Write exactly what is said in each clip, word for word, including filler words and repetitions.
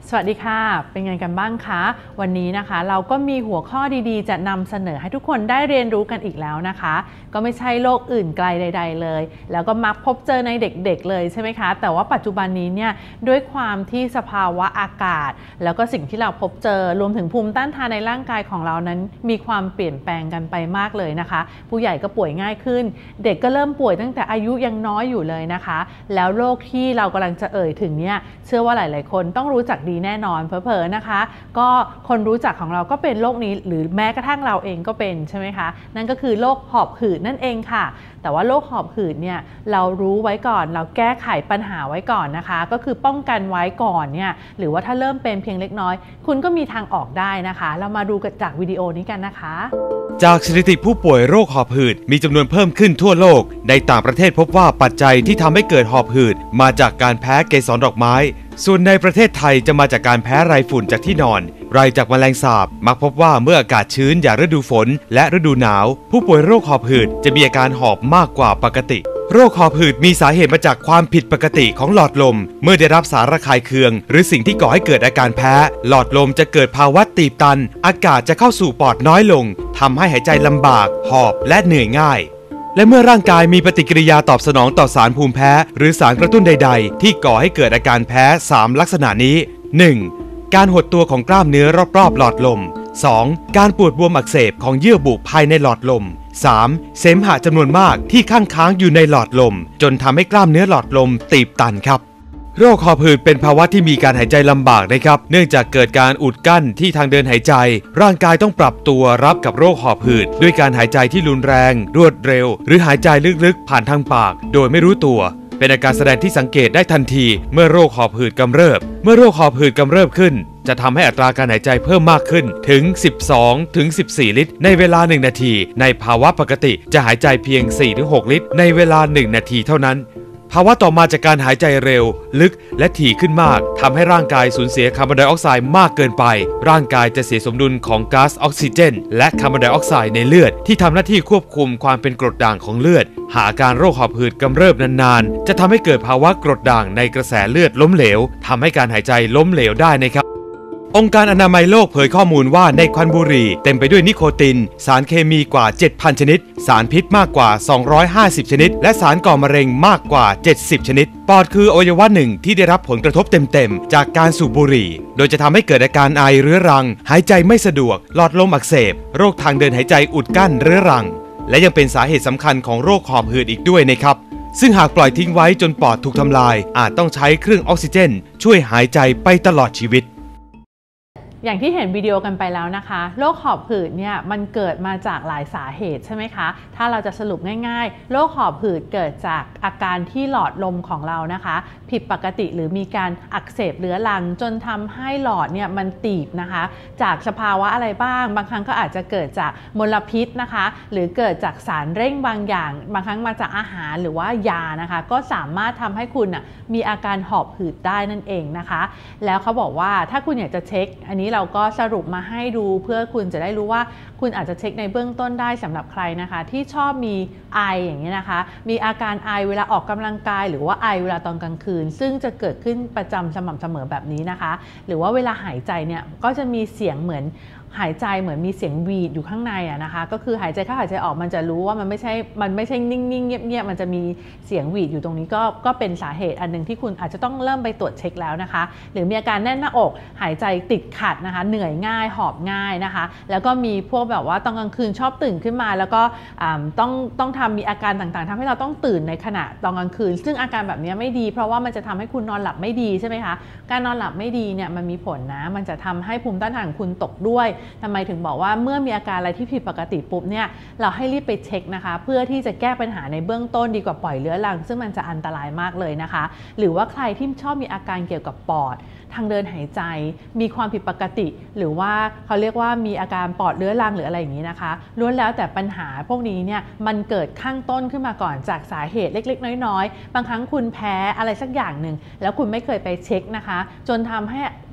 สวัสดีค่ะเป็นไงกันบ้างคะวันนี้นะคะเราก็มีหัวข้อดีๆจะนำเสนอให้ทุกคนได้เรียนรู้กันอีกแล้วนะคะก็ไม่ใช่โลกอื่นไกลใดๆเลยแล้วก็มักพบเจอในเด็กๆเลยใช่ไหมคะแต่ว่าปัจจุบันนี้เนี่ยด้วยความที่สภาวะอากาศแล้วก็สิ่งที่เราพบเจอรวมถึงภูมิต้านทานในร่างกายของเรานั้นมีความเปลี่ยนแปลงกันไปมากเลยนะคะผู้ใหญ่ก็ป่วยง่ายขึ้นเด็กก็เริ่มป่วยตั้งแต่อายุยังน้อยอยู่เลยนะคะแล้วโรคที่เรากำลังจะเอ่ยถึงเนี่ยเชื่อว่าหลายๆคนต้องรู้จักดีแน่นอนเผลอๆนะคะก็คนรู้จักของเราก็เป็นโรคนี้หรือแม้กระทั่งเราเองก็เป็นใช่ไหมคะนั่นก็คือโรคหอบหืดนั่นเองค่ะแต่ว่าโรคหอบหืดเนี่ยเรารู้ไว้ก่อนเราแก้ไขปัญหาไว้ก่อนนะคะก็คือป้องกันไว้ก่อนเนี่ยหรือว่าถ้าเริ่มเป็นเพียงเล็กน้อยคุณก็มีทางออกได้นะคะเรามาดูกันจากวิดีโอนี้กันนะคะจากสถิติผู้ป่วยโรคหอบหืดมีจำนวนเพิ่มขึ้นทั่วโลกในต่างประเทศพบว่าปัจจัยที่ทำให้เกิดหอบหืดมาจากการแพ้เกสรดอกไม้ส่วนในประเทศไทยจะมาจากการแพ้ไรฝุ่นจากที่นอนไรจากแมลงสาบมักพบว่าเมื่ออากาศชื้นอย่างฤดูฝนและฤดูหนาวผู้ป่วยโรคหอบหืดจะมีอาการหอบมากกว่าปกติโรคหอบหืดมีสาเหตุมาจากความผิดปกติของหลอดลมเมื่อได้รับสารระคายเคืองหรือสิ่งที่ก่อให้เกิดอาการแพ้หลอดลมจะเกิดภาวะตีบตันอากาศจะเข้าสู่ปอดน้อยลงทำให้หายใจลำบากหอบและเหนื่อยง่ายและเมื่อร่างกายมีปฏิกิริยาตอบสนองต่อสารภูมิแพ้หรือสารกระตุ้นใดๆที่ก่อให้เกิดอาการแพ้สามลักษณะนี้ หนึ่ง การหดตัวของกล้ามเนื้อรอบๆหลอดลม สอง การปวดบวมอักเสบของเยื่อบุภายในหลอดลม สาม เสมหะจำนวนมากที่ข้างค้างอยู่ในหลอดลมจนทำให้กล้ามเนื้อหลอดลมตีบตันครับโรคหอบหืดเป็นภาวะที่มีการหายใจลำบากนะครับเนื่องจากเกิดการอุดกั้นที่ทางเดินหายใจร่างกายต้องปรับตัวรับกับโรคหอบหืดด้วยการหายใจที่รุนแรงรวดเร็วหรือหายใจลึกๆผ่านทางปากโดยไม่รู้ตัวเป็นอาการแสดงที่สังเกตได้ทันทีเมื่อโรคหอบหืดกำเริบเมื่อโรคหอบหืดกำเริบขึ้นจะทำให้อัตราการหายใจเพิ่มมากขึ้นถึง สิบสองถึงสิบสี่ ลิตรในเวลาหนึ่งนาทีในภาวะปกติจะหายใจเพียง สี่ถึงหก ลิตรในเวลาหนึ่งนาทีเท่านั้นภาวะต่อมาจากการหายใจเร็วลึกและถี่ขึ้นมากทำให้ร่างกายสูญเสียคาร์บอนไดออกไซด์มากเกินไปร่างกายจะเสียสมดุลของก๊าซออกซิเจนและคาร์บอนไดออกไซด์ในเลือดที่ทำหน้าที่ควบคุมความเป็นกรดด่างของเลือดหากอาการโรคหอบหืดกำเริบนานๆจะทำให้เกิดภาวะกรดด่างในกระแสเลือดล้มเหลวทำให้การหายใจล้มเหลวได้นะครับองค์การอนามัยโลกเผยข้อมูลว่าในควันบุหรี่เต็มไปด้วยนิโคตินสารเคมีกว่า เจ็ดพัน ชนิดสารพิษมากกว่า สองร้อยห้าสิบ ชนิดและสารก่อมะเร็งมากกว่า เจ็ดสิบ ชนิดปอดคืออวัยวะหนึ่งที่ได้รับผลกระทบเต็มๆจากการสูบบุหรี่โดยจะทำให้เกิดอาการไอเรื้อรังหายใจไม่สะดวกหลอดลมอักเสบโรคทางเดินหายใจอุดกั้นเรื้อรังและยังเป็นสาเหตุสำคัญของโรคหอบหืดอีกด้วยนะครับซึ่งหากปล่อยทิ้งไว้จนปอดถูกทำลายอาจต้องใช้เครื่องออกซิเจนช่วยหายใจไปตลอดชีวิตอย่างที่เห็นวิดีโอกันไปแล้วนะคะโรคหอบหืดเนี่ยมันเกิดมาจากหลายสาเหตุใช่ไหมคะถ้าเราจะสรุปง่ายๆโรคหอบหืดเกิดจากอาการที่หลอดลมของเรานะคะผิดปกติหรือมีการอักเสบเรื้อรังจนทำให้หลอดเนี่ยมันตีบนะคะจากสภาวะอะไรบ้างบางครั้งก็อาจจะเกิดจากมลพิษนะคะหรือเกิดจากสารเร่งบางอย่างบางครั้งมาจากอาหารหรือว่ายานะคะก็สามารถทำให้คุณมีอาการหอบหืดได้นั่นเองนะคะแล้วเขาบอกว่าถ้าคุณอยากจะเช็คอันนี้เราก็สรุปมาให้ดูเพื่อคุณจะได้รู้ว่าคุณอาจจะเช็คในเบื้องต้นได้สำหรับใครนะคะที่ชอบมีไออย่างนี้นะคะมีอาการไอเวลาออกกำลังกายหรือว่าไอเวลาตอนกลางคืนซึ่งจะเกิดขึ้นประจำสม่ำเสมอแบบนี้นะคะหรือว่าเวลาหายใจเนี่ยก็จะมีเสียงเหมือนหายใจเหมือนมีเสียงหวีดอยู่ข้างในอะนะคะก็คือหายใจเข้าหายใจออกมันจะรู้ว่ามันไม่ใช่มันไม่ใช่นิ่งๆเงียบๆมันจะมีเสียงหวีดอยู่ตรงนี้ก็ก็เป็นสาเหตุอันหนึ่งที่คุณอาจจะต้องเริ่มไปตรวจเช็คแล้วนะคะหรือมีอาการแน่นหน้าอกหายใจติดขัดนะคะเหนื่อยง่ายหอบง่ายนะคะแล้วก็มีพวกแบบว่าตอนกลางคืนชอบตื่นขึ้นมาแล้วก็ต้องต้องทำมีอาการต่างๆทำให้เราต้องตื่นในขณะตอนกลางคืนซึ่งอาการแบบนี้ไม่ดีเพราะว่ามันจะทำให้คุณนอนหลับไม่ดีใช่ไหมคะการนอนหลับไม่ดีเนี่ยมันมีผลนะมันจะทำให้ภูมิต้านทานของคุณตกด้วยทำไมถึงบอกว่าเมื่อมีอาการอะไรที่ผิดปกติปุ๊บเนี่ยเราให้รีบไปเช็คนะคะเพื่อที่จะแก้ปัญหาในเบื้องต้นดีกว่าปล่อยเรื้อรังซึ่งมันจะอันตรายมากเลยนะคะหรือว่าใครที่ชอบมีอาการเกี่ยวกับปอดทางเดินหายใจมีความผิดปกติหรือว่าเขาเรียกว่ามีอาการปอดเรื้อรังหรืออะไรอย่างนี้นะคะล้วนแล้วแต่ปัญหาพวกนี้เนี่ยมันเกิดข้างต้นขึ้นมาก่อนจากสาเหตุเล็กๆน้อยๆบางครั้งคุณแพ้อะไรสักอย่างหนึ่งแล้วคุณไม่เคยไปเช็คนะคะจนทำให้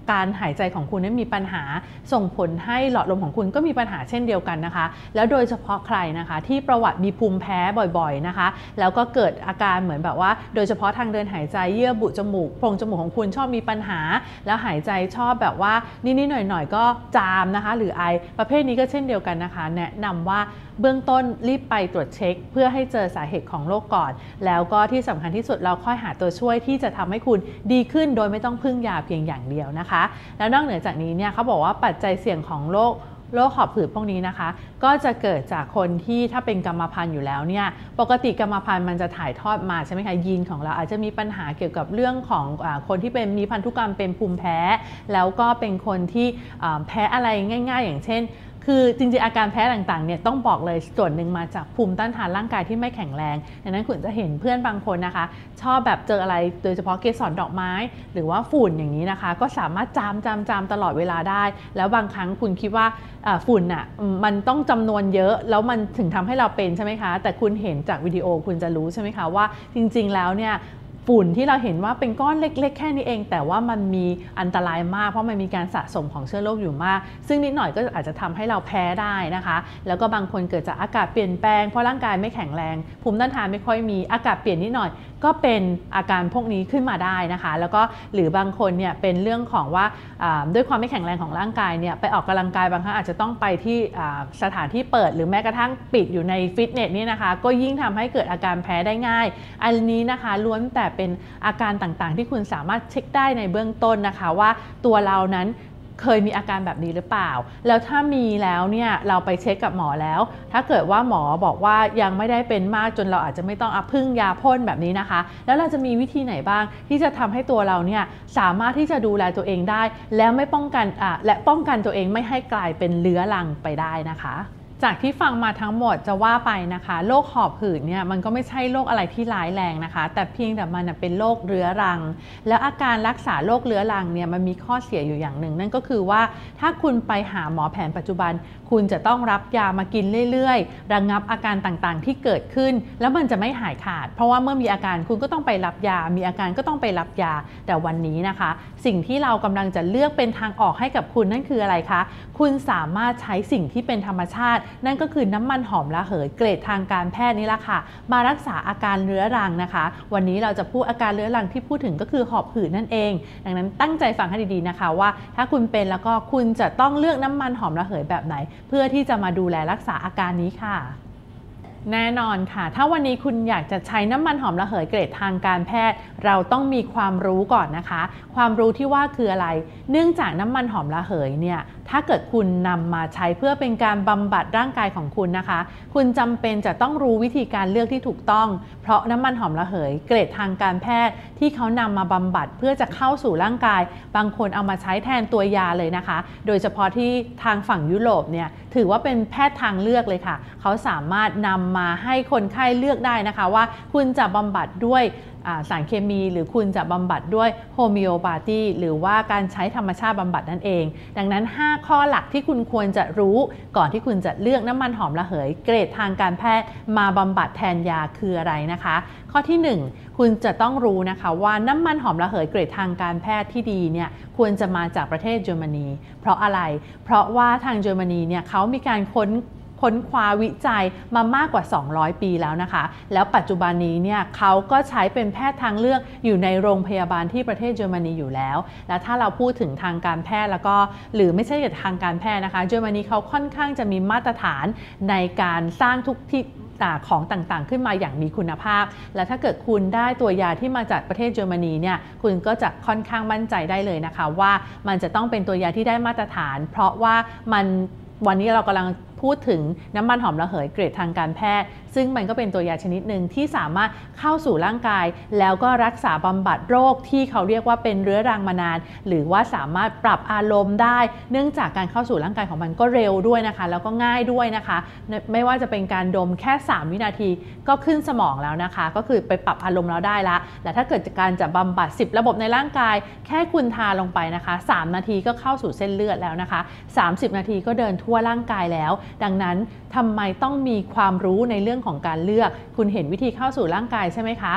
การหายใจของคุณนั้นมีปัญหาส่งผลให้หลอดลมของคุณก็มีปัญหาเช่นเดียวกันนะคะแล้วโดยเฉพาะใครนะคะที่ประวัติมีภูมิแพ้บ่อยๆนะคะแล้วก็เกิดอาการเหมือนแบบว่าโดยเฉพาะทางเดินหายใจเยื่อบุจมูกโพรงจมูกของคุณชอบมีปัญหาแล้วหายใจชอบแบบว่านิดๆหน่อยๆก็จามนะคะหรือไอประเภทนี้ก็เช่นเดียวกันนะคะแนะนำว่าเบื้องต้นรีบไปตรวจเช็คเพื่อให้เจอสาเหตุของโรคก่อนแล้วก็ที่สำคัญที่สุดเราค่อยหาตัวช่วยที่จะทำให้คุณดีขึ้นโดยไม่ต้องพึ่งยาเพียงอย่างเดียวนะคะแล้วนอกเหนือจากนี้เนี่ยเขาบอกว่าปัจจัยเสี่ยงของโรคโรคหอบหืดพวกนี้นะคะก็จะเกิดจากคนที่ถ้าเป็นกรรมพันธุ์อยู่แล้วเนี่ยปกติกรรมพันธุ์มันจะถ่ายทอดมาใช่ไหมคะยีนของเราอาจจะมีปัญหาเกี่ยวกับเรื่องของอ่าคนที่เป็นมีพันธุกรรมเป็นภูมิแพ้แล้วก็เป็นคนที่แพ้อะไรง่ายๆอย่างเช่นคือจริงๆอาการแพ้ต่างๆเนี่ยต้องบอกเลยส่วนหนึ่งมาจากภูมิต้านทานร่างกายที่ไม่แข็งแรงดังนั้นคุณจะเห็นเพื่อนบางคนนะคะชอบแบบเจออะไรโดยเฉพาะเกสรดอกไม้หรือว่าฝุ่นอย่างนี้นะคะก็สามารถจามจามจามตลอดเวลาได้แล้วบางครั้งคุณคิดว่าฝุ่นอ่ะมันต้องจำนวนเยอะแล้วมันถึงทำให้เราเป็นใช่ไหมคะแต่คุณเห็นจากวิดีโอคุณจะรู้ใช่ไหมคะว่าจริงๆแล้วเนี่ยฝุ่นที่เราเห็นว่าเป็นก้อนเล็กๆแค่นี้เองแต่ว่ามันมีอันตรายมากเพราะมันมีการสะสมของเชื้อโรคอยู่มากซึ่งนิดหน่อยก็อาจจะทำให้เราแพ้ได้นะคะแล้วก็บางคนเกิดจากอากาศเปลี่ยนแปลงเพราะร่างกายไม่แข็งแรงภูมิต้านทานไม่ค่อยมีอากาศเปลี่ยนนิดหน่อยก็เป็นอาการพวกนี้ขึ้นมาได้นะคะแล้วก็หรือบางคนเนี่ยเป็นเรื่องของว่าด้วยความไม่แข็งแรงของร่างกายเนี่ยไปออกกำลังกายบางครั้งอาจจะต้องไปที่สถานที่เปิดหรือแม้กระทั่งปิดอยู่ในฟิตเนสนี่นะคะก็ยิ่งทำให้เกิดอาการแพ้ได้ง่ายอันนี้นะคะล้วนแต่เป็นอาการต่างๆที่คุณสามารถเช็คได้ในเบื้องต้นนะคะว่าตัวเรานั้นเคยมีอาการแบบนี้หรือเปล่าแล้วถ้ามีแล้วเนี่ยเราไปเช็คกับหมอแล้วถ้าเกิดว่าหมอบอกว่ายังไม่ได้เป็นมากจนเราอาจจะไม่ต้องเอาพึ่งยาพ่นแบบนี้นะคะแล้วเราจะมีวิธีไหนบ้างที่จะทำให้ตัวเราเนี่ยสามารถที่จะดูแลตัวเองได้แล้วไม่ป้องกันอ่ะและป้องกันตัวเองไม่ให้กลายเป็นเรื้อรังไปได้นะคะจากที่ฟังมาทั้งหมดจะว่าไปนะคะโรคหอบหืดเนี่ยมันก็ไม่ใช่โรคอะไรที่ร้ายแรงนะคะแต่เพียงแต่มันเป็นโรคเรื้อรังแล้วอาการรักษาโรคเรื้อรังเนี่ยมันมีข้อเสียอยู่อย่างหนึ่งนั่นก็คือว่าถ้าคุณไปหาหมอแผนปัจจุบันคุณจะต้องรับยามากินเรื่อยๆระงับอาการต่างๆที่เกิดขึ้นแล้วมันจะไม่หายขาดเพราะว่าเมื่อมีอาการคุณก็ต้องไปรับยามีอาการก็ต้องไปรับยาแต่วันนี้นะคะสิ่งที่เรากำลังจะเลือกเป็นทางออกให้กับคุณนั่นคืออะไรคะคุณสามารถใช้สิ่งที่เป็นธรรมชาตินั่นก็คือน้ำมันหอมระเหยเกรดทางการแพทย์นี่แหละค่ะมารักษาอาการเรื้อรังนะคะวันนี้เราจะพูดอาการเรื้อรังที่พูดถึงก็คือหอบหืดนั่นเองดังนั้นตั้งใจฟังให้ดีๆนะคะว่าถ้าคุณเป็นแล้วก็คุณจะต้องเลือกน้ำมันหอมระเหยแบบไหนเพื่อที่จะมาดูแลรักษาอาการนี้ค่ะแน่นอนค่ะถ้าวันนี้คุณอยากจะใช้น้ำมันหอมระเหยเกรดทางการแพทย์เราต้องมีความรู้ก่อนนะคะความรู้ที่ว่าคืออะไรเนื่องจากน้ำมันหอมระเหยเนี่ยถ้าเกิดคุณนำมาใช้เพื่อเป็นการบำบัดร่างกายของคุณนะคะคุณจำเป็นจะต้องรู้วิธีการเลือกที่ถูกต้องเพราะน้ำมันหอมระเหยเกรดทางการแพทย์ที่เขานำมาบำบัดเพื่อจะเข้าสู่ร่างกายบางคนเอามาใช้แทนตัวยาเลยนะคะโดยเฉพาะที่ทางฝั่งยุโรปเนี่ยถือว่าเป็นแพทย์ทางเลือกเลยค่ะเขาสามารถนำมาให้คนไข้เลือกได้นะคะว่าคุณจะบำบัดด้วยสารเคมีหรือคุณจะบำบัดด้วยโฮมิโอพาธีหรือว่าการใช้ธรรมชาติบำบัดนั่นเองดังนั้นห้าข้อหลักที่คุณควรจะรู้ก่อนที่คุณจะเลือกน้ำมันหอมระเหยเกรดทางการแพทย์มาบำบัดแทนยาคืออะไรนะคะข้อที่หนึ่งคุณจะต้องรู้นะคะว่าน้ำมันหอมระเหยเกรดทางการแพทย์ที่ดีเนี่ยควรจะมาจากประเทศเยอรมนีเพราะอะไรเพราะว่าทางเยอรมนีเนี่ยเขามีการค้นค้นคว้าวิจัยมามากกว่าสองร้อยปีแล้วนะคะแล้วปัจจุบันนี้เนี่ยเขาก็ใช้เป็นแพทย์ทางเลือกอยู่ในโรงพยาบาลที่ประเทศเยอรมนีอยู่แล้วแล้วถ้าเราพูดถึงทางการแพทย์แล้วก็หรือไม่ใช่แต่ทางการแพทย์นะคะเยอรมนีเขาค่อนข้างจะมีมาตรฐานในการสร้างทุกที่ของต่างๆขึ้นมาอย่างมีคุณภาพและถ้าเกิดคุณได้ตัวยาที่มาจากประเทศเยอรมนีเนี่ยคุณก็จะค่อนข้างมั่นใจได้เลยนะคะว่ามันจะต้องเป็นตัวยาที่ได้มาตรฐานเพราะว่ามันวันนี้เรากำลังพูดถึงน้ำมันหอมระเหยเกรดทางการแพทย์ซึ่งมันก็เป็นตัวยาชนิดหนึ่งที่สามารถเข้าสู่ร่างกายแล้วก็รักษาบำบัดโรคที่เขาเรียกว่าเป็นเรื้อรังมานานหรือว่าสามารถปรับอารมณ์ได้เนื่องจากการเข้าสู่ร่างกายของมันก็เร็วด้วยนะคะแล้วก็ง่ายด้วยนะคะไม่ว่าจะเป็นการดมแค่สามวินาทีก็ขึ้นสมองแล้วนะคะก็คือไปปรับอารมณ์เราได้ละและถ้าเกิดการจะบำบัดสิบระบบในร่างกายแค่คุณทาลงไปนะคะสามนาทีก็เข้าสู่เส้นเลือดแล้วนะคะสามสิบนาทีก็เดินทั่วร่างกายแล้วดังนั้นทำไมต้องมีความรู้ในเรื่องของการเลือกคุณเห็นวิธีเข้าสู่ร่างกายใช่ไหมคะ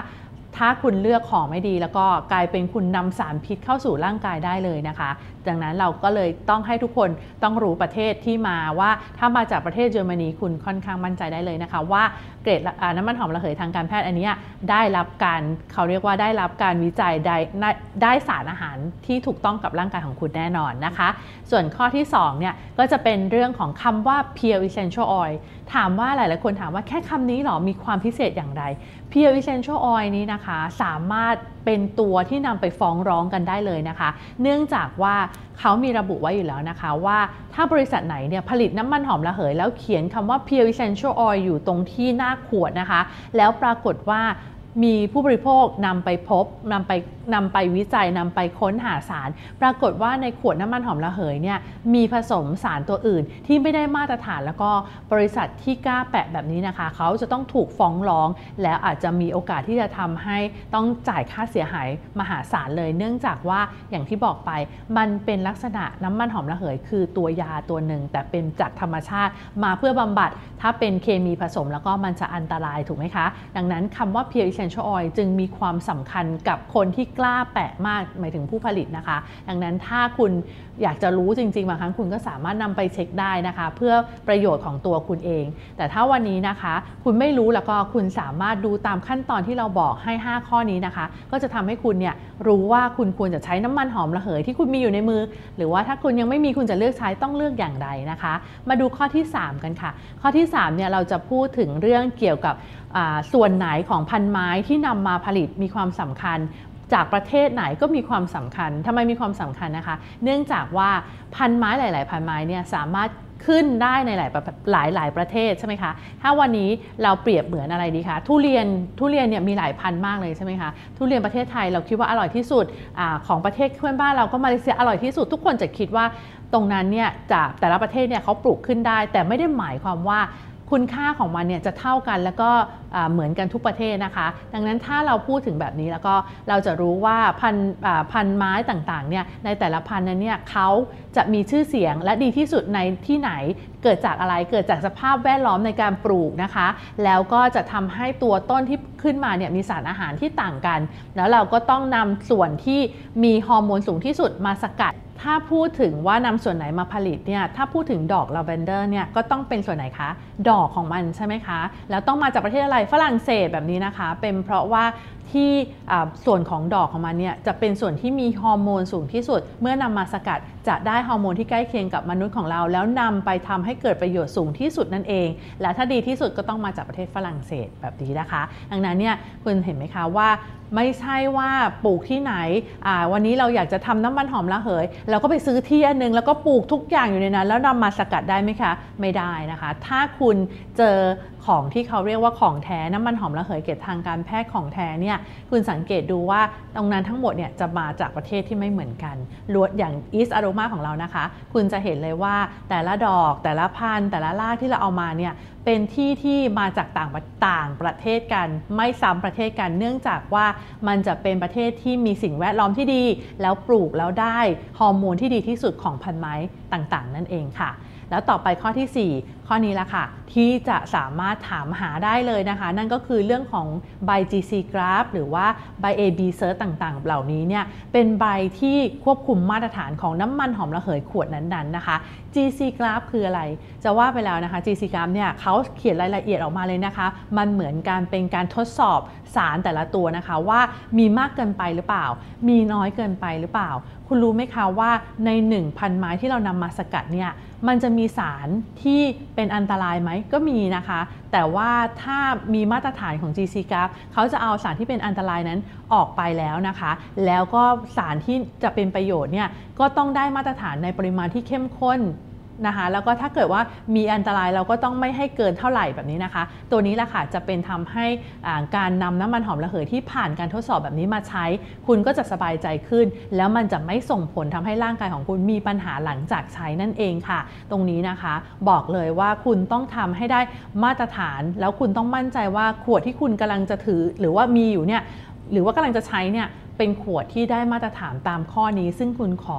ถ้าคุณเลือกของไม่ดีแล้วก็กลายเป็นคุณนำสารพิษเข้าสู่ร่างกายได้เลยนะคะดังนั้นเราก็เลยต้องให้ทุกคนต้องรู้ประเทศที่มาว่าถ้ามาจากประเทศเยอรมนีคุณค่อนข้างมั่นใจได้เลยนะคะว่าเกรดน้ำมันหอมระเหยทางการแพทย์อันนี้ได้รับการเขาเรียกว่าได้รับการวิจัยได้ได้สารอาหารที่ถูกต้องกับร่างกายของคุณแน่นอนนะคะส่วนข้อที่สองเนี่ยก็จะเป็นเรื่องของคำว่า Pure Essential Oil ถามว่าหลายๆคนถามว่าแค่คำนี้หรอมีความพิเศษอย่างไร Pure Essential Oil นี้นะคะสามารถเป็นตัวที่นำไปฟ้องร้องกันได้เลยนะคะเนื่องจากว่าเขามีระบุไว้อยู่แล้วนะคะว่าถ้าบริษัทไหนเนี่ยผลิตน้ำมันหอมระเหยแล้วเขียนคำว่า Pure Essential Oil อยู่ตรงที่หน้าขวดนะคะแล้วปรากฏว่ามีผู้บริโภคนำไปพบนำไปนำไปวิจัยนำไปค้นหาสารปรากฏว่าในขวดน้ำมันหอมระเหยเนี่ยมีผสมสารตัวอื่นที่ไม่ได้มาตรฐานแล้วก็บริษัทที่กล้าแปะแบบนี้นะคะเขาจะต้องถูกฟ้องร้องแล้วอาจจะมีโอกาสที่จะทำให้ต้องจ่ายค่าเสียหายมหาศาลเลยเนื่องจากว่าอย่างที่บอกไปมันเป็นลักษณะน้ำมันหอมระเหยคือตัวยาตัวหนึ่งแต่เป็นจากธรรมชาติมาเพื่อบำบัดถ้าเป็นเคมีผสมแล้วก็มันจะอันตรายถูกไหมคะดังนั้นคำว่า Pure Essential Oil จึงมีความสำคัญกับคนที่กล้าแปะมากหมายถึงผู้ผลิตนะคะดังนั้นถ้าคุณอยากจะรู้จริงๆบางครั้งคุณก็สามารถนำไปเช็คได้นะคะเพื่อประโยชน์ของตัวคุณเองแต่ถ้าวันนี้นะคะคุณไม่รู้แล้วก็คุณสามารถดูตามขั้นตอนที่เราบอกให้ห้าข้อนี้นะคะก็จะทำให้คุณเนี่ยรู้ว่าคุณควรจะใช้น้ำมันหอมระเหยที่คุณมีอยู่ในมือหรือว่าถ้าคุณยังไม่มีคุณจะเลือกใช้ต้องเลือกอย่างไรนะคะมาดูข้อที่สามกันค่ะข้อที่สามเนี่ยเราจะพูดถึงเรื่องเกี่ยวกับส่วนไหนของพันไม้ที่นำมาผลิตมีความสำคัญจากประเทศไหนก็มีความสำคัญทำไมมีความสำคัญนะคะเนื่องจากว่าพันไม้หลายๆพันไม้เนี่ยสามารถขึ้นได้ในหลายหลายหลายประเทศใช่ไหมคะถ้าวันนี้เราเปรียบเหมือนอะไรดีคะทุเรียนทุเรียนเนี่ยมีหลายพันมากเลยใช่ไหมคะทุเรียนประเทศไทยเราคิดว่าอร่อยที่สุดอของประเทศเพื่อนบ้านเราก็มาเลเซียอร่อยที่สุดทุกคนจะคิดว่าตรงนั้นเนี่ยจากแต่ละประเทศเนี่ยเขาปลูกขึ้นได้แต่ไม่ได้หมายความว่าคุณค่าของมันเนี่ยจะเท่ากันแล้วก็เหมือนกันทุกประเทศนะคะดังนั้นถ้าเราพูดถึงแบบนี้แล้วก็เราจะรู้ว่าพันพันไม้ต่างๆเนี่ยในแต่ละพันนั้นเนี่ยเขาจะมีชื่อเสียงและดีที่สุดในที่ไหนเกิดจากอะไรเกิดจากสภาพแวดล้อมในการปลูกนะคะแล้วก็จะทำให้ตัวต้นที่ขึ้นมาเนี่ยมีสารอาหารที่ต่างกันแล้วเราก็ต้องนำส่วนที่มีฮอร์โมนสูงที่สุดมาสกัดถ้าพูดถึงว่านำส่วนไหนมาผลิตเนี่ยถ้าพูดถึงดอกลาเวนเดอร์เนี่ยก็ต้องเป็นส่วนไหนคะดอกของมันใช่ไหมคะแล้วต้องมาจากประเทศอะไรฝรั่งเศสแบบนี้นะคะเป็นเพราะว่าที่ส่วนของดอกของมันเนี่ยจะเป็นส่วนที่มีฮอร์โมนสูงที่สุดเมื่อนำมาสกัดจะได้ฮอร์โมนที่ใกล้เคียงกับมนุษย์ของเราแล้วนำไปทำให้เกิดประโยชน์สูงที่สุดนั่นเองและถ้าดีที่สุดก็ต้องมาจากประเทศฝรั่งเศสแบบนี้นะคะดังนั้นเนี่ยคุณเห็นไหมคะว่าไม่ใช่ว่าปลูกที่ไหนวันนี้เราอยากจะทำน้ำมันหอมระเหยเราก็ไปซื้อที่อันนึงแล้วก็ปลูกทุกอย่างอยู่ในนั้นแล้วนำมาสกัดได้ไหมคะไม่ได้นะคะถ้าคุณเจอของที่เขาเรียกว่าของแท้น้ำมันหอมระเหยเกรดทางการแพทย์ของแท้เนี่ยคุณสังเกตดูว่าตรงนั้นทั้งหมดเนี่ยจะมาจากประเทศที่ไม่เหมือนกันล้วนอย่าง East Aroma ของเรานะคะคุณจะเห็นเลยว่าแต่ละดอกแต่ละพันธุ์แต่ละรากที่เราเอามาเนี่ยเป็นที่ที่มาจากต่างต่างประเทศกันไม่ซ้ำประเทศกันเนื่องจากว่ามันจะเป็นประเทศที่มีสิ่งแวดล้อมที่ดีแล้วปลูกแล้วได้ฮอร์โมนที่ดีที่สุดของพันธุ์ไม้ต่างๆนั่นเองค่ะแล้วต่อไปข้อที่สี่ข้อนี้ละค่ะที่จะสามารถถามหาได้เลยนะคะนั่นก็คือเรื่องของใบ จี ซี Graph หรือว่าใบ เอ บี Cert ต่างๆเหล่านี้เนี่ยเป็นใบที่ควบคุมมาตรฐานของน้ำมันหอมระเหยขวดนั้นๆนะคะ จี ซี Graph คืออะไรจะว่าไปแล้วนะคะ จี ซี Graph เนี่ยเขาเขียนรายละเอียดออกมาเลยนะคะมันเหมือนการเป็นการทดสอบสารแต่ละตัวนะคะว่ามีมากเกินไปหรือเปล่ามีน้อยเกินไปหรือเปล่าคุณรู้ไหมคะว่าใน หนึ่งพัน ไม้ที่เรานำมาสกัดเนี่ยมันจะมีสารที่เป็นอันตรายไหมก็มีนะคะแต่ว่าถ้ามีมาตรฐานของ จี ซี Graph เขาจะเอาสารที่เป็นอันตรายนั้นออกไปแล้วนะคะแล้วก็สารที่จะเป็นประโยชน์เนี่ยก็ต้องได้มาตรฐานในปริมาณที่เข้มข้นนะคะแล้วก็ถ้าเกิดว่ามีอันตรายเราก็ต้องไม่ให้เกินเท่าไหร่แบบนี้นะคะตัวนี้แหละค่ะจะเป็นทำให้การนำน้ำมันหอมระเหยที่ผ่านการทดสอบแบบนี้มาใช้คุณก็จะสบายใจขึ้นแล้วมันจะไม่ส่งผลทำให้ร่างกายของคุณมีปัญหาหลังจากใช้นั่นเองค่ะตรงนี้นะคะบอกเลยว่าคุณต้องทำให้ได้มาตรฐานแล้วคุณต้องมั่นใจว่าขวดที่คุณกำลังจะถือหรือว่ามีอยู่เนี่ยหรือว่ากำลังจะใช้เนี่ยเป็นขวดที่ได้มาตรฐานตามข้อนี้ซึ่งคุณขอ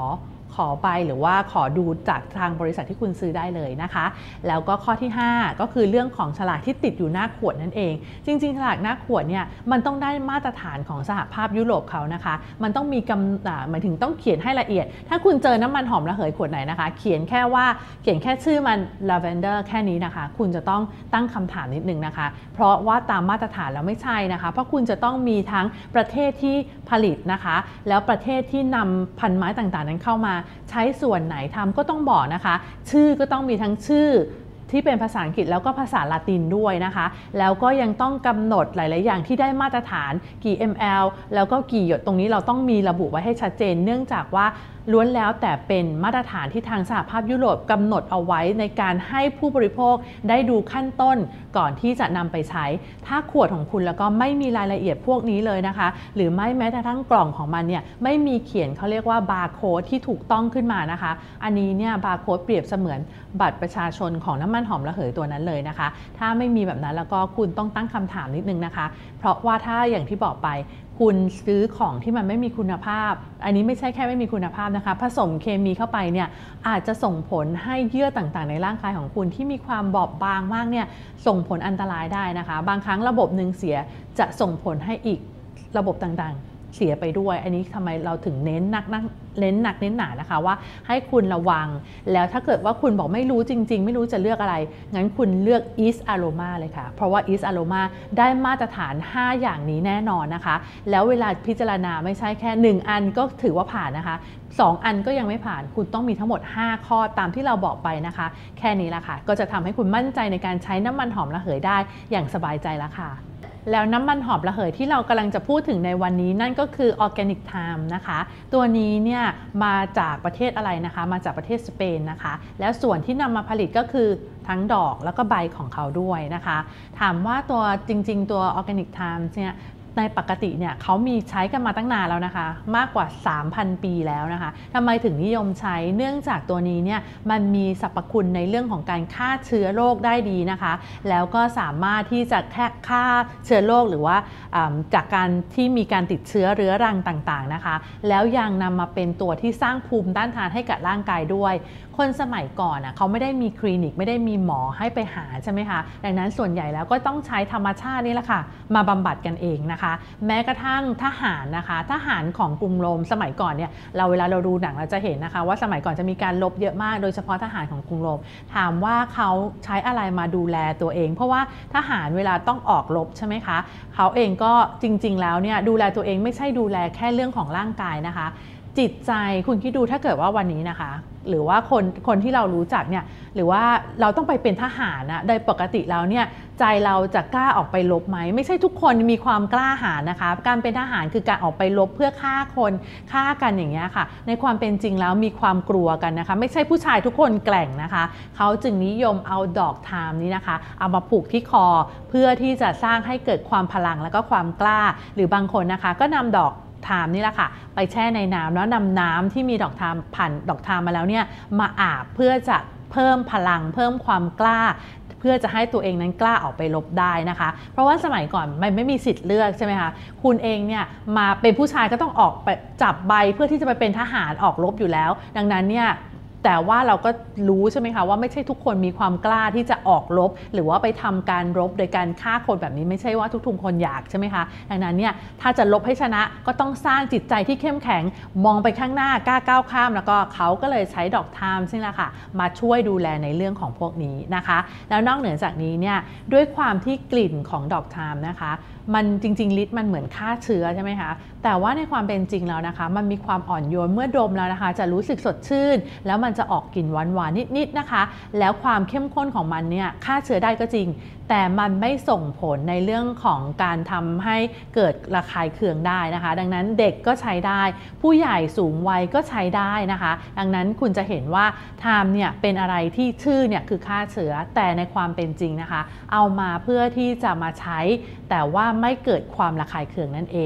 ขอใบหรือว่าขอดูจากทางบริษัทที่คุณซื้อได้เลยนะคะแล้วก็ข้อที่ห้าก็คือเรื่องของฉลากที่ติดอยู่หน้าขวดนั่นเองจริงๆฉลากหน้าขวดเนี่ยมันต้องได้มาตรฐานของสหภาพยุโรปเขานะคะมันต้องมีกำหมายถึงต้องเขียนให้ละเอียดถ้าคุณเจอน้ำมันหอมระเหยขวดไหนนะคะเขียนแค่ว่าเขียนแค่ชื่อมัน lavender แค่นี้นะคะคุณจะต้องตั้งคำถามนิดนึงนะคะเพราะว่าตามมาตรฐานแล้วไม่ใช่นะคะเพราะคุณจะต้องมีทั้งประเทศที่ผลิตนะคะแล้วประเทศที่นำพันไม้ต่างๆนั้นเข้ามาใช้ส่วนไหนทำก็ต้องบอกนะคะชื่อก็ต้องมีทั้งชื่อที่เป็นภาษาอังกฤษแล้วก็ภาษาละตินด้วยนะคะแล้วก็ยังต้องกำหนดหลายๆอย่างที่ได้มาตรฐานกี่ มล แล้วก็กี่หยดตรงนี้เราต้องมีระบุไว้ให้ชัดเจนเนื่องจากว่าล้วนแล้วแต่เป็นมาตรฐานที่ทางสหภาพยุโรปกำหนดเอาไว้ในการให้ผู้บริโภคได้ดูขั้นต้นก่อนที่จะนำไปใช้ถ้าขวดของคุณแล้วก็ไม่มีรายละเอียดพวกนี้เลยนะคะหรือไม่แม้แต่ทั้งกล่องของมันเนี่ยไม่มีเขียนเขาเรียกว่าบาร์โค้ดที่ถูกต้องขึ้นมานะคะอันนี้เนี่ยบาร์โค้ดเปรียบเสมือนบัตรประชาชนของน้ำมันหอมระเหยตัวนั้นเลยนะคะถ้าไม่มีแบบนั้นแล้วก็คุณต้องตั้งคำถามนิดนึงนะคะเพราะว่าถ้าอย่างที่บอกไปคุณซื้อของที่มันไม่มีคุณภาพอันนี้ไม่ใช่แค่ไม่มีคุณภาพนะคะผสมเคมีเข้าไปเนี่ยอาจจะส่งผลให้เยื่อต่างๆในร่างกายของคุณที่มีความบอบบางมากเนี่ยส่งผลอันตรายได้นะคะบางครั้งระบบหนึ่งเสียจะส่งผลให้อีกระบบต่างๆเสียไปด้วยอันนี้ทำไมเราถึงเน้นหนักเน้นหนักเน้นหนานะคะว่าให้คุณระวังแล้วถ้าเกิดว่าคุณบอกไม่รู้จริงๆไม่รู้จะเลือกอะไรงั้นคุณเลือก East Aroma เลยค่ะเพราะว่า East Aroma ได้มาตรฐานห้าอย่างนี้แน่นอนนะคะแล้วเวลาพิจารณาไม่ใช่แค่หนึ่งอันก็ถือว่าผ่านนะคะสองอันก็ยังไม่ผ่านคุณต้องมีทั้งหมดห้าข้อตามที่เราบอกไปนะคะแค่นี้ละค่ะก็จะทำให้คุณมั่นใจในการใช้น้ำมันหอมระเหยได้อย่างสบายใจแล้วค่ะแล้วน้ำมันหอมระเหยที่เรากำลังจะพูดถึงในวันนี้นั่นก็คือ Organic Thyme นะคะตัวนี้เนี่ยมาจากประเทศอะไรนะคะมาจากประเทศสเปนนะคะแล้วส่วนที่นำมาผลิตก็คือทั้งดอกแล้วก็ใบของเขาด้วยนะคะถามว่าตัวจริงๆตัว Organic Thyme เนี่ยในปกติเนี่ยเขามีใช้กันมาตั้งนานแล้วนะคะมากกว่า สามพัน ปีแล้วนะคะทำไมถึงนิยมใช้เนื่องจากตัวนี้เนี่ยมันมีสรรพคุณในเรื่องของการฆ่าเชื้อโรคได้ดีนะคะแล้วก็สามารถที่จะแค่ฆ่าเชื้อโรคหรือว่าจากการที่มีการติดเชื้อเรื้อรังต่างๆนะคะแล้วยังนำมาเป็นตัวที่สร้างภูมิต้านทานให้กับร่างกายด้วยคนสมัยก่อนอ่ะเขาไม่ได้มีคลินิกไม่ได้มีหมอให้ไปหาใช่ไหมคะดังนั้นส่วนใหญ่แล้วก็ต้องใช้ธรรมชาตินี่แหละค่ะมาบำบัดกันเองนะคะแม้กระทั่งทหารนะคะทหารของกรุงโรมสมัยก่อนเนี่ยเราเวลาเราดูหนังเราจะเห็นนะคะว่าสมัยก่อนจะมีการรบเยอะมากโดยเฉพาะทหารของกรุงโรมถามว่าเขาใช้อะไรมาดูแลตัวเองเพราะว่าทหารเวลาต้องออกรบใช่ไหมคะเขาเองก็จริงๆแล้วเนี่ยดูแลตัวเองไม่ใช่ดูแลแค่เรื่องของร่างกายนะคะจิตใจคุณคิดดูถ้าเกิดว่าวันนี้นะคะหรือว่าคนคนที่เรารู้จักเนี่ยหรือว่าเราต้องไปเป็นทหารนะโดยปกติแล้วเนี่ยใจเราจะกล้าออกไปรบไหมไม่ใช่ทุกคนมีความกล้าหาญนะคะการเป็นทหารคือการออกไปรบเพื่อฆ่าคนฆ่ากันอย่างเงี้ยค่ะในความเป็นจริงแล้วมีความกลัวกันนะคะไม่ใช่ผู้ชายทุกคนแกร่งนะคะเขาจึงนิยมเอาดอกไทม์นี้นะคะเอามาผูกที่คอเพื่อที่จะสร้างให้เกิดความพลังแล้วก็ความกล้าหรือบางคนนะคะก็นำดอกไทม์นี่แหละค่ะไปแช่ในน้ำแล้วนำน้ำที่มีดอกไทม์ผ่านดอกไทม์มาแล้วเนี่ยมาอาบเพื่อจะเพิ่มพลังเพิ่มความกล้าเพื่อจะให้ตัวเองนั้นกล้าออกไปรบได้นะคะเพราะว่าสมัยก่อนมันไม่มีสิทธิ์เลือกใช่ไหมคะคุณเองเนี่ยมาเป็นผู้ชายก็ต้องออกไปจับใบเพื่อที่จะไปเป็นทหารออกรบอยู่แล้วดังนั้นเนี่ยแต่ว่าเราก็รู้ใช่ไหมคะว่าไม่ใช่ทุกคนมีความกล้าที่จะออกรบหรือว่าไปทำการรบโดยการฆ่าคนแบบนี้ไม่ใช่ว่าทุกๆคนอยากใช่ไหมคะดังนั้นเนี่ยถ้าจะรบให้ชนะก็ต้องสร้างจิตใจที่เข้มแข็งมองไปข้างหน้ากล้าก้าวข้ามแล้วก็เขาก็เลยใช้ดอกไทม์ใช่ไหมคะมาช่วยดูแลในเรื่องของพวกนี้นะคะแล้วนอกเหนือจากนี้เนี่ยด้วยความที่กลิ่นของดอกไทม์นะคะมันจริงๆฤทธิ์มันเหมือนฆ่าเชื้อใช่ไหมคะแต่ว่าในความเป็นจริงแล้วนะคะมันมีความอ่อนโยนเมื่อดมแล้วนะคะจะรู้สึกสดชื่นแล้วมันจะออกกลิ่นหวานๆนิดๆนะคะแล้วความเข้มข้นของมันเนี่ยฆ่าเชื้อได้ก็จริงแต่มันไม่ส่งผลในเรื่องของการทำให้เกิดระคายเคืองได้นะคะดังนั้นเด็กก็ใช้ได้ผู้ใหญ่สูงวัยก็ใช้ได้นะคะดังนั้นคุณจะเห็นว่าไทม์เนี่ยเป็นอะไรที่ชื่อเนี่ยคือฆ่าเชื้อแต่ในความเป็นจริงนะคะเอามาเพื่อที่จะมาใช้แต่ว่าไม่เกิดความระคายเคืองนั่นเอง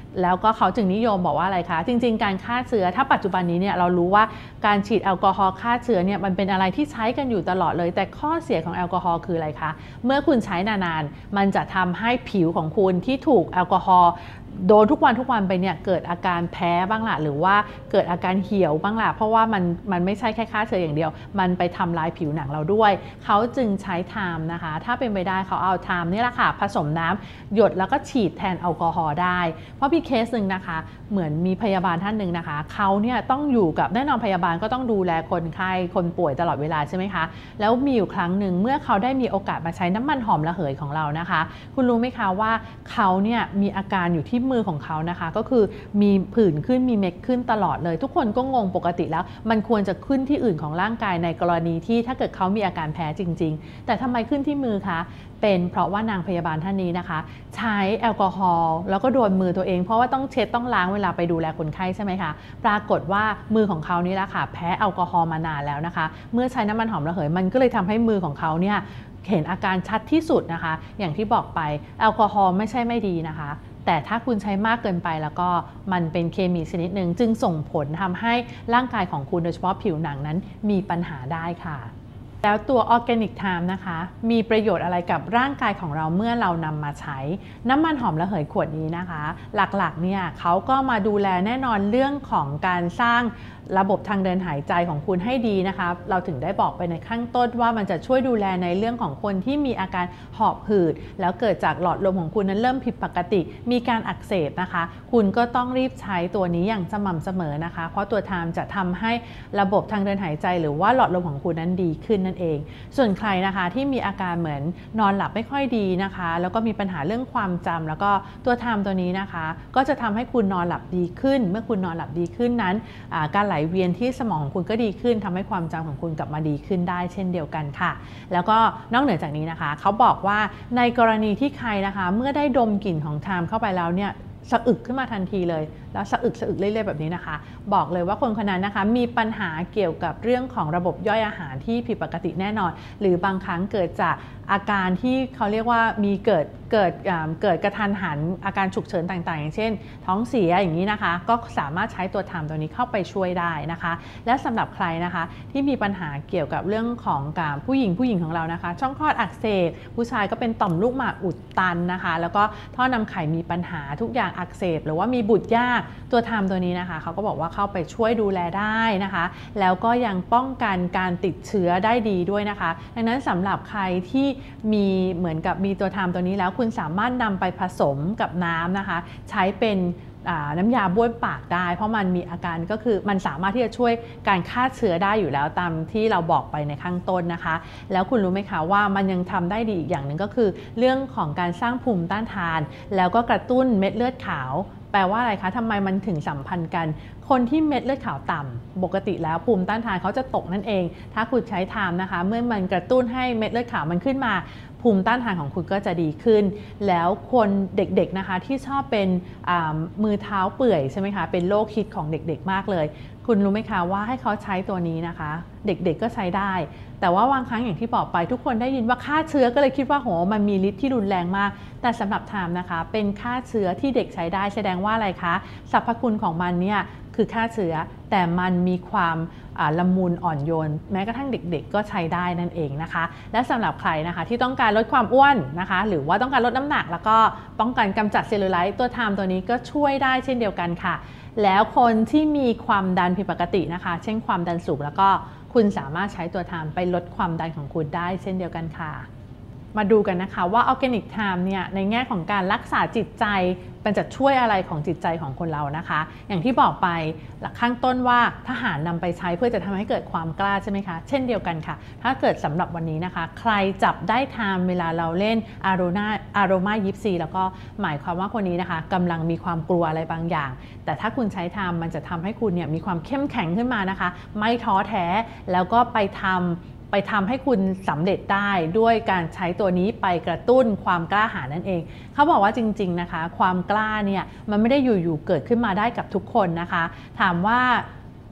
แล้วก็เขาจึงนิยมบอกว่าอะไรคะจริงๆการฆ่าเชื้อถ้าปัจจุบันนี้เนี่ยเรารู้ว่าการฉีดแอลกอฮอล์ฆ่าเชื้อเนี่ยมันเป็นอะไรที่ใช้กันอยู่ตลอดเลยแต่ข้อเสียของแอลกอฮอล์คืออะไรคะเมื่อคุณใช้นานๆมันจะทำให้ผิวของคุณที่ถูกแอลกอฮอล์โดนทุกวันทุกวันไปเนี่ยเกิดอาการแพ้บ้างล่ะหรือว่าเกิดอาการเหี่ยวบ้างล่ะเพราะว่ามันมันไม่ใช่แค่ฆ่าเชื้ออย่างเดียวมันไปทำลายผิวหนังเราด้วยเขาจึงใช้ไทม์นะคะถ้าเป็นไปได้เขาเอาไทม์นี่แหละค่ะผสมน้ำหยดแล้วก็ฉีดแทนแอลกอฮอล์ได้เพราะมีเคสหนึ่งนะคะเหมือนมีพยาบาลท่านหนึ่งนะคะเขาเนี่ยต้องอยู่กับแน่นอนพยาบาลก็ต้องดูแลคนไข้คนป่วยตลอดเวลาใช่ไหมคะแล้วมีอยู่ครั้งหนึ่งเมื่อเขาได้มีโอกาสมาใช้น้ำมันหอมระเหยของเรานะคะคุณรู้ไหมคะว่าเขาเนี่ยมีอาการอยู่ที่มือของเขานะคะก็คือมีผื่นขึ้นมีเม็ดขึ้นตลอดเลยทุกคนก็งงปกติแล้วมันควรจะขึ้นที่อื่นของร่างกายในกรณีที่ถ้าเกิดเขามีอาการแพ้จริงๆแต่ทำไมขึ้นที่มือคะเป็นเพราะว่านางพยาบาลท่านนี้นะคะใช้แอลกอฮอล์แล้วก็โดนมือตัวเองเพราะว่าต้องเช็ดต้องล้างเวลาไปดูแลคนไข้ใช่ไหมคะปรากฏว่ามือของเขานี่แหละค่ะแพ้แอลกอฮอล์มานานแล้วนะคะเมื่อใช้น้ำมันหอมระเหยมันก็เลยทำให้มือของเขาเนี่ยเห็นอาการชัดที่สุดนะคะอย่างที่บอกไปแอลกอฮอล์ไม่ใช่ไม่ดีนะคะแต่ถ้าคุณใช้มากเกินไปแล้วก็มันเป็นเคมีชนิดหนึ่งจึงส่งผลทำให้ร่างกายของคุณโดยเฉพาะผิวหนังนั้นมีปัญหาได้ค่ะแล้วตัว Organic Thyme นะคะมีประโยชน์อะไรกับร่างกายของเราเมื่อเรานำมาใช้น้ำมันหอมระเหยขวดนี้นะคะหลักๆเนี่ยเขาก็มาดูแลแน่นอนเรื่องของการสร้างระบบทางเดินหายใจของคุณให้ดีนะคะเราถึงได้บอกไปในข้างต้นว่ามันจะช่วยดูแลในเรื่องของคนที่มีอาการหอบหืดแล้วเกิดจากหลอดลมของคุณนั้นเริ่มผิดปกติมีการอักเสบนะคะคุณก็ต้องรีบใช้ตัวนี้อย่างสม่ำเสมอนะคะเพราะตัวไทม์จะทำให้ระบบทางเดินหายใจหรือว่าหลอดลมของคุณนั้นดีขึ้นนั่นเองส่วนใครนะคะที่มีอาการเหมือนนอนหลับไม่ค่อยดีนะคะแล้วก็มีปัญหาเรื่องความจำแล้วก็ตัวไทม์ตัวนี้นะคะก็จะทำให้คุณนอนหลับดีขึ้นเมื่อคุณนอนหลับดีขึ้นนั้นการไหลเวียนที่สมองของคุณก็ดีขึ้นทำให้ความจำของคุณกลับมาดีขึ้นได้เช่นเดียวกันค่ะแล้วก็นอกเหนือจากนี้นะคะเขาบอกว่าในกรณีที่ใครนะคะเมื่อได้ดมกลิ่นของไทม์เข้าไปแล้วเนี่ยสะอึกขึ้นมาทันทีเลยแล้วสะอึกสะอึกเรื่อยๆแบบนี้นะคะบอกเลยว่าคนคนนั้นนะคะมีปัญหาเกี่ยวกับเรื่องของระบบย่อยอาหารที่ผิดปกติแน่นอนหรือบางครั้งเกิดจากอาการที่เขาเรียกว่ามีเกิดเกิดเกิดกระทันหันอาการฉุกเฉินต่างๆอย่างเช่นท้องเสียอย่างนี้นะคะก็สามารถใช้ตัวไทม์ตัวนี้เข้าไปช่วยได้นะคะและสำหรับใครนะคะที่มีปัญหาเกี่ยวกับเรื่องของการผู้หญิงผู้หญิงของเรานะคะช่องคลอดอักเสบผู้ชายก็เป็นต่อมลูกหมากอุดตันนะคะแล้วก็ท่อนำไข่มีปัญหาทุกอย่างอักเสบหรือว่ามีบุตรยากตัวไทม์ตัวนี้นะคะเขาก็บอกว่าเข้าไปช่วยดูแลได้นะคะแล้วก็ยังป้องกันการติดเชื้อได้ดีด้วยนะคะดังนั้นสำหรับใครที่มีเหมือนกับมีตัวไทม์ตัวนี้แล้วคุณสามารถนำไปผสมกับน้ำนะคะใช้เป็นน้ำยาบ้วนปากได้เพราะมันมีอาการก็คือมันสามารถที่จะช่วยการฆ่าเชื้อได้อยู่แล้วตามที่เราบอกไปในข้างต้นนะคะแล้วคุณรู้ไหมคะว่ามันยังทำได้ดีอีกอย่างหนึ่งก็คือเรื่องของการสร้างภูมิต้านทานแล้วก็กระตุ้นเม็ดเลือดขาวแปลว่าอะไรคะทำไมมันถึงสัมพันธ์กันคนที่เม็ดเลือดขาวต่ำปกติแล้วภูมิต้านทานเขาจะตกนั่นเองถ้าคุณใช้ไทม์นะคะเมื่อมันกระตุ้นให้เม็ดเลือดขาวมันขึ้นมาภูมิต้านทานของคุณก็จะดีขึ้นแล้วคนเด็กๆนะคะที่ชอบเป็นมือเท้าเปื่อยใช่ไหมคะเป็นโรคฮิตของเด็กๆมากเลยคุณรู้ไหมคะว่าให้เขาใช้ตัวนี้นะคะเด็กๆก็ใช้ได้แต่ว่าบางครั้งอย่างที่บอกไปทุกคนได้ยินว่าฆ่าเชื้อก็เลยคิดว่าโหมันมีฤทธิ์ที่รุนแรงมากแต่สำหรับไทม์นะคะเป็นฆ่าเชื้อที่เด็กใช้ได้แสดงว่าอะไรคะสรรพคุณของมันเนี่ยคือฆ่าเชื้อแต่มันมีความละมุนอ่อนโยนแม้กระทั่งเด็กๆก็ใช้ได้นั่นเองนะคะและสำหรับใครนะคะที่ต้องการลดความอ้วนนะคะหรือว่าต้องการลดน้ำหนักแล้วก็ป้องกันกำจัดเซลลูไลท์ตัวไทม์ตัวนี้ก็ช่วยได้เช่นเดียวกันค่ะแล้วคนที่มีความดันผิดปกตินะคะเช่นความดันสูงแล้วก็คุณสามารถใช้ตัวไทม์ไปลดความดันของคุณได้เช่นเดียวกันค่ะมาดูกันนะคะว่า Organic Thyme เนี่ยในแง่ของการรักษาจิตใจมันจะช่วยอะไรของจิตใจของคนเรานะคะอย่างที่บอกไปหลักข้างต้นว่าทหารนำไปใช้เพื่อจะทำให้เกิดความกล้าใช่ไหมคะเช่นเดียวกันค่ะถ้าเกิดสำหรับวันนี้นะคะใครจับได้ไทม์เวลาเราเล่นอาโรมาอาโรมายิปซีแล้วก็หมายความว่าคนนี้นะคะกำลังมีความกลัวอะไรบางอย่างแต่ถ้าคุณใช้ไทม์มันจะทำให้คุณเนี่ยมีความเข้มแข็งขึ้นมานะคะไม่ท้อแท้แล้วก็ไปทำไปทำให้คุณสำเร็จได้ด้วยการใช้ตัวนี้ไปกระตุ้นความกล้าหาญนั่นเองเขาบอกว่าจริงๆนะคะความกล้าเนี่ยมันไม่ได้อยู่ๆเกิดขึ้นมาได้กับทุกคนนะคะถามว่า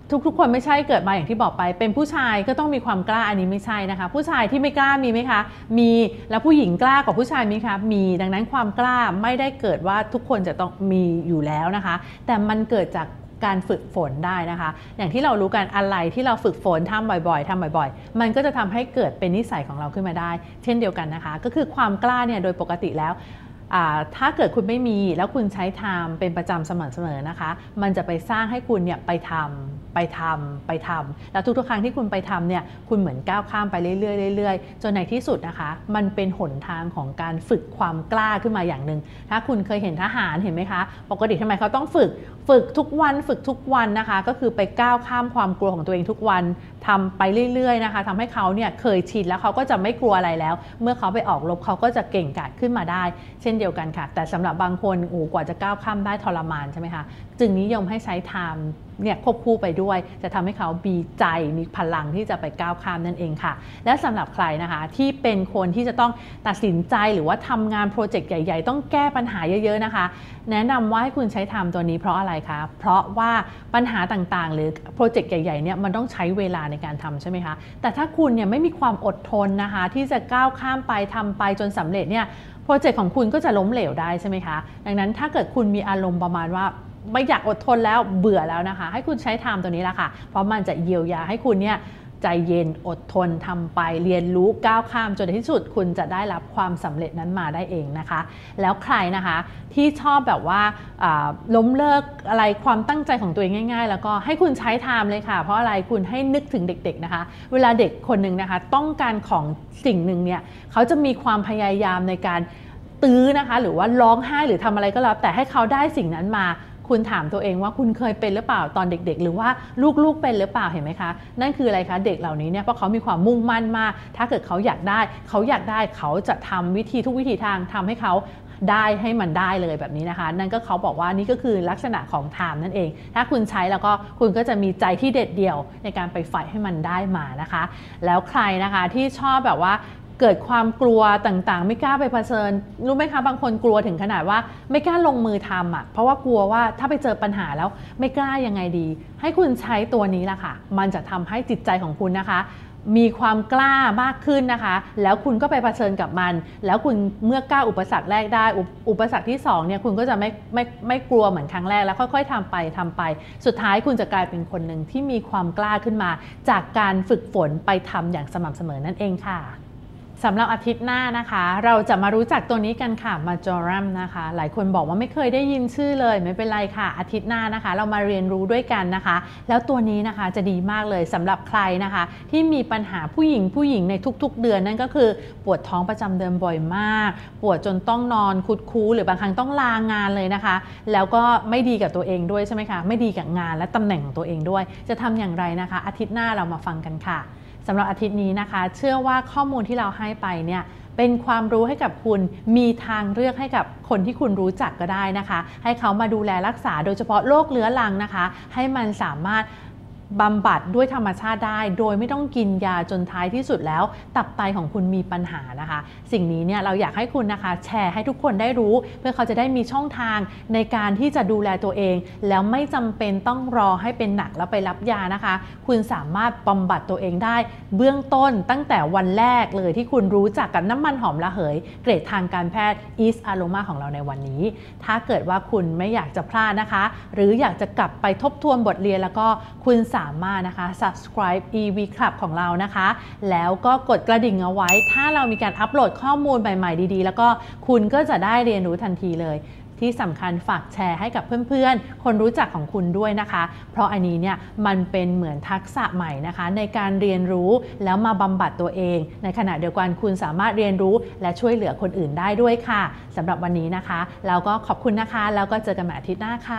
ทุกๆคนไม่ใช่เกิดมาอย่างที่บอกไปเป็นผู้ชายก็ต้องมีความกล้าอันนี้ไม่ใช่นะคะผู้ชายที่ไม่กล้ามีไหมคะมีแล้วผู้หญิงกล้ากว่าผู้ชายไหมคะมีดังนั้นความกล้าไม่ได้เกิดว่าทุกคนจะต้องมีอยู่แล้วนะคะแต่มันเกิดจากการฝึกฝนได้นะคะอย่างที่เรารู้กันอะไรที่เราฝึกฝนทำบ่อยๆทำบ่อยๆมันก็จะทำให้เกิดเป็นนิสัยของเราขึ้นมาได้เช่นเดียวกันนะคะก็คือความกล้าเนี่ยโดยปกติแล้วถ้าเกิดคุณไม่มีแล้วคุณใช้ทำเป็นประจำสม่ำเสมอนะคะมันจะไปสร้างให้คุณเนี่ยไปทำไปทำไปทำแล้วทุกๆครั้งที่คุณไปทำเนี่ยคุณเหมือนก้าวข้ามไปเรื่อยๆเรื่อยๆจนในที่สุดนะคะมันเป็นหนทางของการฝึกความกล้าขึ้นมาอย่างหนึ่งถ้าคุณเคยเห็นทหารเห็นไหมคะปกติทำไมเขาต้องฝึกฝึกทุกวันฝึกทุกวันนะคะก็คือไปก้าวข้ามความกลัวของตัวเองทุกวันทำไปเรื่อยๆนะคะทำให้เขาเนี่ยเคยชินแล้วเขาก็จะไม่กลัวอะไรแล้วเมื่อเขาไปออกรบเขาก็จะเก่งกาจขึ้นมาได้เช่นเดียวกันค่ะแต่สำหรับบางคนโอ้กว่าจะก้าวข้ามได้ทรมานใช่ไหมคะจึงนิยมให้ใช้ไทม์เนี่ยควบคู่ไปด้วยจะทำให้เขามีใจมีพลังที่จะไปก้าวข้ามนั่นเองค่ะและสำหรับใครนะคะที่เป็นคนที่จะต้องตัดสินใจหรือว่าทำงานโปรเจกต์ใหญ่ๆต้องแก้ปัญหาเยอะๆนะคะแนะนำว่าให้คุณใช้ไทม์ตัวนี้เพราะอะไรคะเพราะว่าปัญหาต่างๆหรือโปรเจกต์ใหญ่ๆเนี่ยมันต้องใช้เวลาในการทำใช่ไหมคะแต่ถ้าคุณเนี่ยไม่มีความอดทนนะคะที่จะก้าวข้ามไปทำไปจนสำเร็จเนี่ยโปรเจกต์ของคุณก็จะล้มเหลวได้ใช่ไหมคะดังนั้นถ้าเกิดคุณมีอารมณ์ประมาณว่าไม่อยากอดทนแล้วเบื่อแล้วนะคะให้คุณใช้ไทม์ตัวนี้ละค่ะเพราะมันจะเยียวยาให้คุณเนี่ยใจเย็นอดทนทำไปเรียนรู้ก้าวข้ามจนในที่สุดคุณจะได้รับความสำเร็จนั้นมาได้เองนะคะแล้วใครนะคะที่ชอบแบบว่าล้มเลิกอะไรความตั้งใจของตัวเองง่ายๆแล้วก็ให้คุณใช้ไทม์เลยค่ะเพราะอะไรคุณให้นึกถึงเด็กๆนะคะเวลาเด็กคนหนึ่งนะคะต้องการของสิ่งหนึ่งเนี่ยเขาจะมีความพยายามในการตื้อนะคะหรือว่าร้องไห้หรือทำอะไรก็แล้วแต่ให้เขาได้สิ่งนั้นมาคุณถามตัวเองว่าคุณเคยเป็นหรือเปล่าตอนเด็กๆหรือว่าลูกๆเป็นหรือเปล่าเห็นไหมคะนั่นคืออะไรคะเด็กเหล่านี้เนี่ยเพราะเขามีความมุ่งมั่นมากถ้าเกิดเขาอยากได้เขาอยากได้เขาจะทำวิธีทุกวิธีทางทำให้เขาได้ให้มันได้เลยแบบนี้นะคะนั่นก็เขาบอกว่านี่ก็คือลักษณะของไทม์นั่นเองถ้าคุณใช้แล้วก็คุณก็จะมีใจที่เด็ดเดี่ยวในการไปไฟให้มันได้มานะคะแล้วใครนะคะที่ชอบแบบว่าเกิดความกลัวต่างๆไม่กล้าไปเผชิญรู้ไหมคะบางคนกลัวถึงขนาดว่าไม่กล้าลงมือทำอ่ะเพราะว่ากลัวว่าถ้าไปเจอปัญหาแล้วไม่กล้ายังไงดีให้คุณใช้ตัวนี้ละค่ะมันจะทำให้จิตใจของคุณนะคะมีความกล้ามากขึ้นนะคะแล้วคุณก็ไปเผชิญกับมันแล้วคุณเมื่อก้าวอุปสรรคแรกได้อุปอุปสรรคที่สองเนี่ยคุณก็จะไม่ไม่ไม่กลัวเหมือนครั้งแรกแล้วค่อยๆทำไปทำไปสุดท้ายคุณจะกลายเป็นคนหนึ่งที่มีความกล้าขึ้นมาจากการฝึกฝนไปทำอย่างสม่ำเสมอนั่นเองค่ะสำหรับอาทิตย์หน้านะคะเราจะมารู้จักตัวนี้กันค่ะ Marjoram นะคะหลายคนบอกว่าไม่เคยได้ยินชื่อเลยไม่เป็นไรค่ะอาทิตย์หน้านะคะเรามาเรียนรู้ด้วยกันนะคะแล้วตัวนี้นะคะจะดีมากเลยสำหรับใครนะคะที่มีปัญหาผู้หญิงผู้หญิงในทุกๆเดือนนั่นก็คือปวดท้องประจำเดือนบ่อยมากปวดจนต้องนอนคุดคู้หรือบางครั้งต้องลางานเลยนะคะแล้วก็ไม่ดีกับตัวเองด้วยใช่ไหมคะไม่ดีกับงานและตำแหน่งของตัวเองด้วยจะทำอย่างไรนะคะอาทิตย์หน้าเรามาฟังกันค่ะสำหรับอาทิตย์นี้นะคะเชื่อว่าข้อมูลที่เราให้ไปเนี่ยเป็นความรู้ให้กับคุณมีทางเลือกให้กับคนที่คุณรู้จักก็ได้นะคะให้เขามาดูแลรักษาโดยเฉพาะโรคเรื้อรังนะคะให้มันสามารถบำบัดด้วยธรรมชาติได้โดยไม่ต้องกินยาจนท้ายที่สุดแล้วตับไตของคุณมีปัญหานะคะสิ่งนี้เนี่ยเราอยากให้คุณนะคะแชร์ให้ทุกคนได้รู้เพื่อเขาจะได้มีช่องทางในการที่จะดูแลตัวเองแล้วไม่จำเป็นต้องรอให้เป็นหนักแล้วไปรับยานะคะคุณสามารถบำบัดตัวเองได้เบื้องต้นตั้งแต่วันแรกเลยที่คุณรู้จักกับน้ำมันหอมระเหยเกรดทางการแพทย์ East Aroma ของเราในวันนี้ถ้าเกิดว่าคุณไม่อยากจะพลาดนะคะหรืออยากจะกลับไปทบทวนบทเรียนแล้วก็คุณสามารถนะคะ subscribe อี วี Club ของเรานะคะแล้วก็กดกระดิ่งเอาไว้ถ้าเรามีการอัปโหลดข้อมูลใหม่ๆดีๆแล้วก็คุณก็จะได้เรียนรู้ทันทีเลยที่สำคัญฝากแชร์ให้กับเพื่อนๆคนรู้จักของคุณด้วยนะคะเพราะอันนี้เนี่ยมันเป็นเหมือนทักษะใหม่นะคะในการเรียนรู้แล้วมาบำบัดตัวเองในขณะเดียวกันคุณสามารถเรียนรู้และช่วยเหลือคนอื่นได้ด้วยค่ะสำหรับวันนี้นะคะเราก็ขอบคุณนะคะแล้วก็เจอกันใหม่อาทิตย์หน้าค่ะ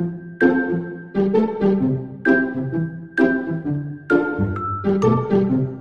Thank you.